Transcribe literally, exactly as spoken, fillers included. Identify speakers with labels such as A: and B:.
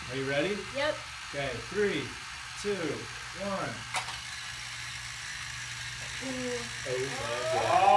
A: Are you ready?
B: Yep.
A: Okay, three, two, one.
B: Ooh.
C: Oh my God.